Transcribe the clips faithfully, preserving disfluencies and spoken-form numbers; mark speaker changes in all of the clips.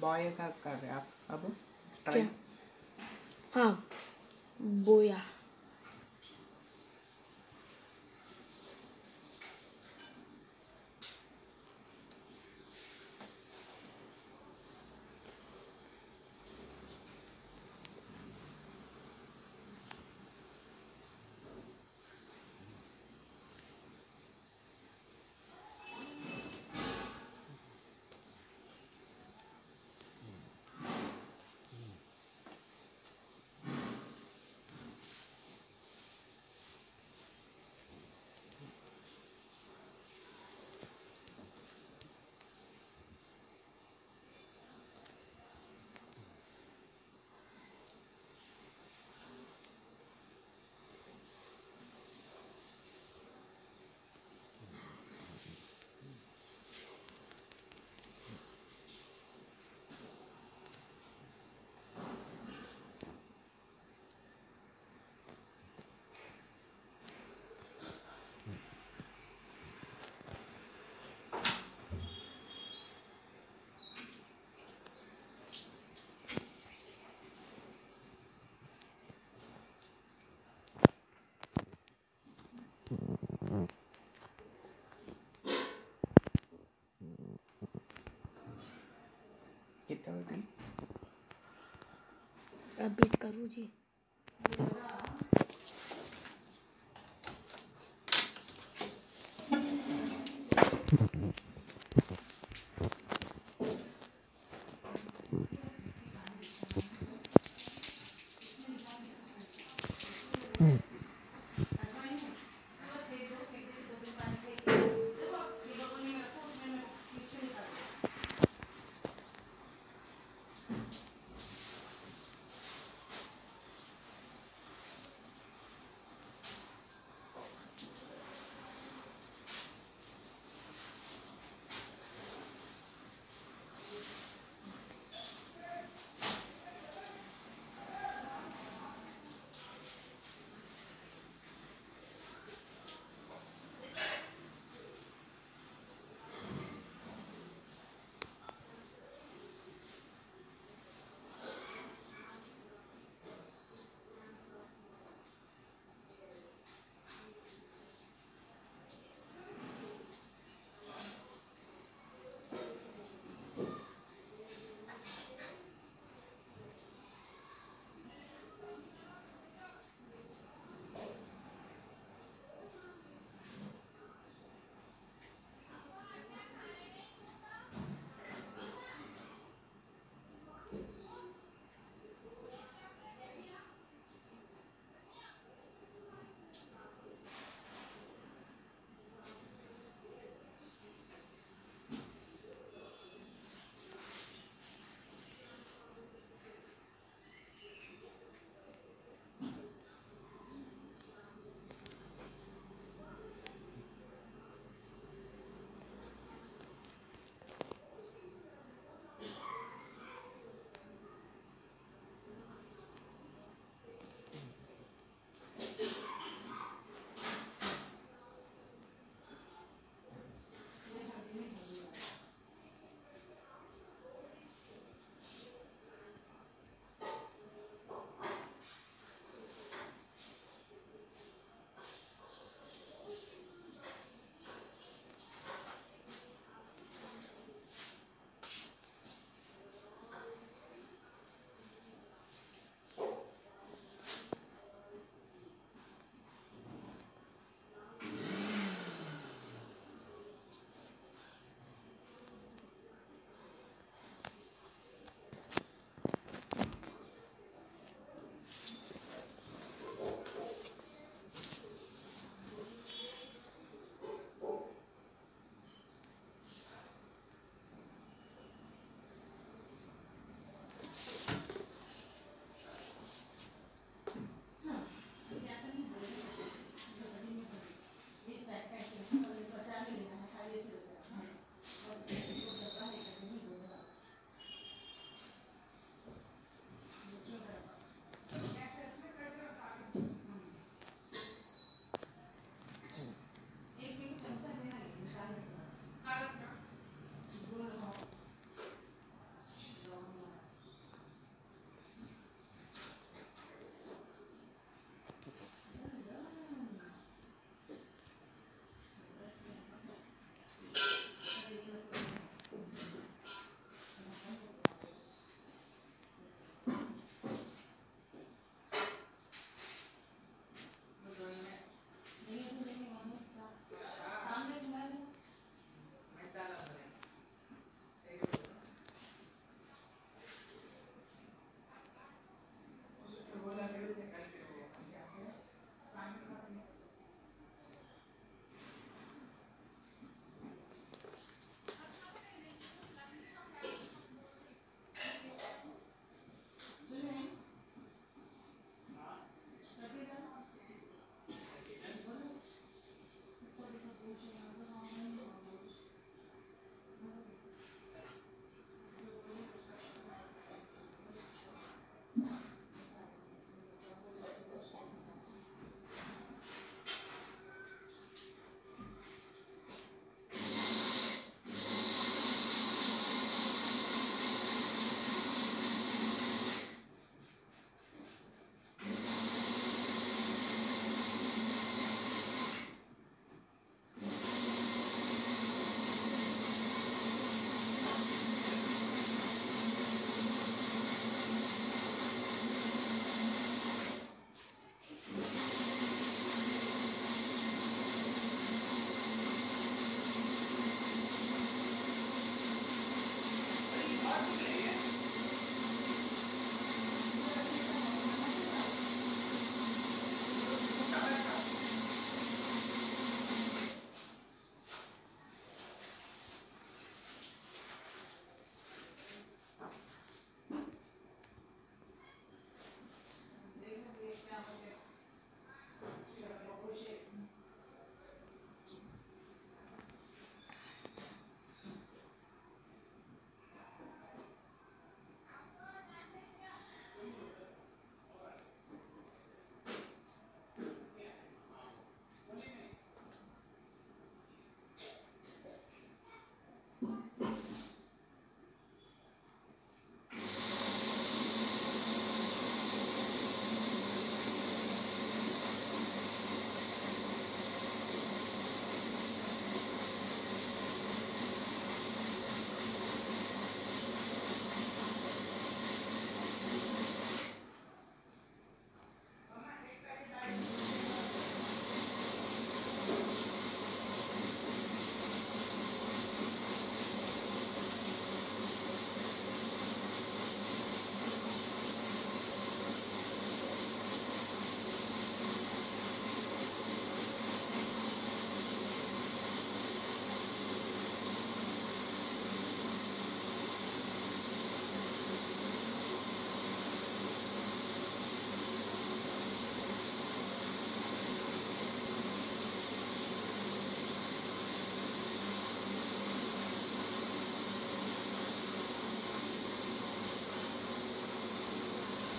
Speaker 1: Boy का कर रहे आप अब
Speaker 2: क्या? हाँ, बोया।
Speaker 1: कितना बड़ी
Speaker 2: अभी करूँ जी।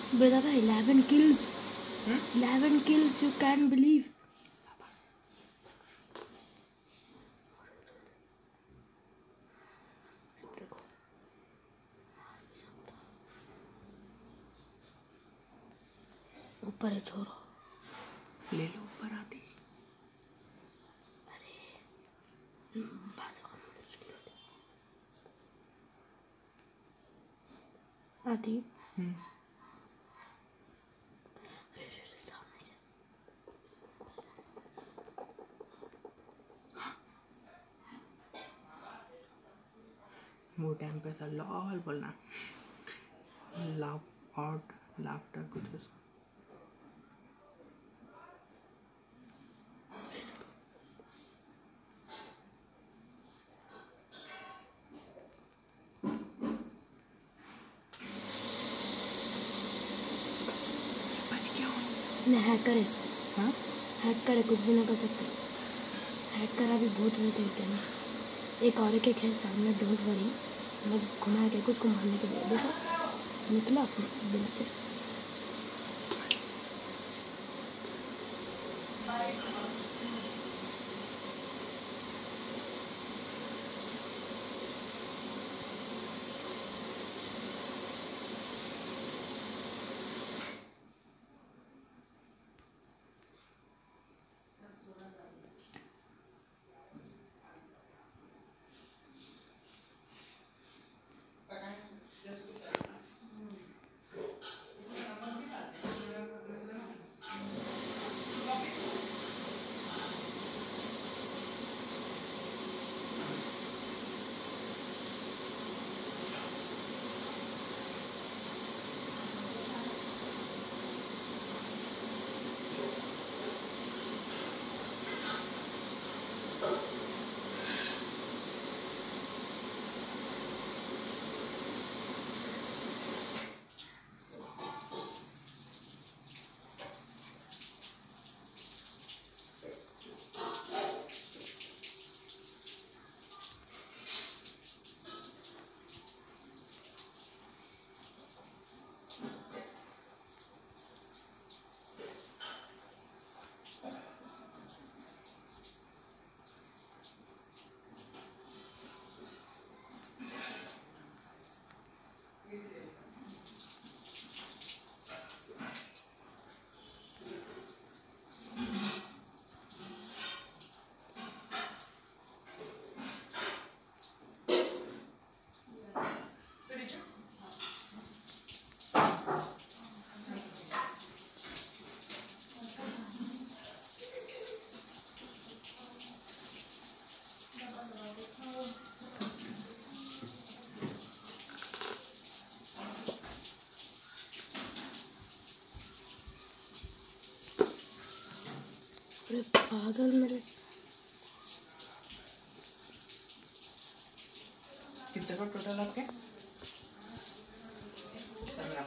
Speaker 2: brother, eleven kills. eleven kills, you can't believe. ऊपर है छोरो,
Speaker 1: ले लो ऊपर आती।
Speaker 2: बाजू का मुश्किल होती आती।
Speaker 1: हम्म
Speaker 2: अरे अरे अरे, सामने जा।
Speaker 1: वो टाइम पे था लॉल बोलना, लाफ आउट लाफ्टर कुछ ऐसा। बच क्या हो?
Speaker 2: नहीं हैकर है,
Speaker 1: हाँ
Speaker 2: हैकर है, कुछ भी नहीं कर सकते। हैकर अभी बहुत रहते हैं ना। एक और एक है सामने, डोंट वरी, मैं घुमा के कुछ को मारने के लिए देखो निकला अपने दिल से। अरे पागल मेरे से।
Speaker 1: कितने का टोटल आपके? पंद्रह।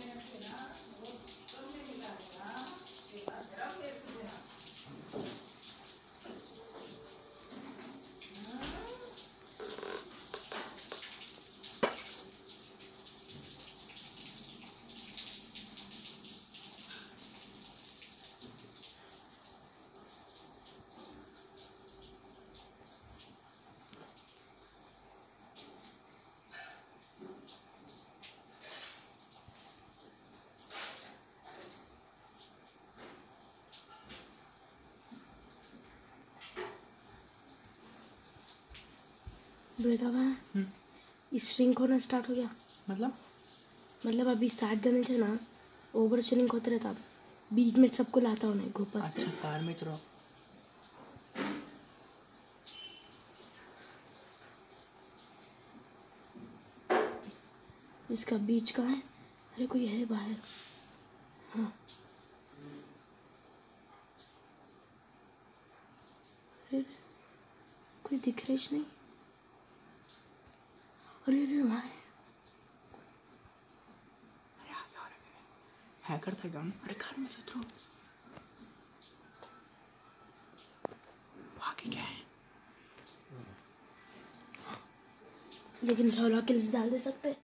Speaker 2: ब्रेकअप श्रिंक होना स्टार्ट हो गया।
Speaker 1: मतलब
Speaker 2: मतलब अभी सात जने थे ना, ओवर श्रिंक होते रहता, बीच में सबको लाता हूँ घोपा से।
Speaker 1: अच्छा कार में चलो।
Speaker 2: इसका बीच कहाँ है? अरे कोई है बाहर। हाँ अरे कोई दिख रहा ही नहीं। अरे अरे वहाँ है।
Speaker 1: हैकर था क्या? अरे कार में से थ्रो। आगे क्या है?
Speaker 2: लेकिन सोलह किल्स डाल दे सकते।